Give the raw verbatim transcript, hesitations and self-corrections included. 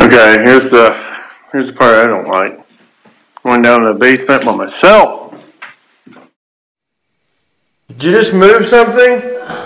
Okay, here's the here's the part I don't like. Going down to the basement by myself. Did you just move something?